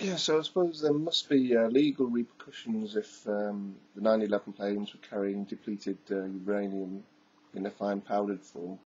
Yeah, so I suppose there must be legal repercussions if the 9/11 planes were carrying depleted uranium in a fine powdered form.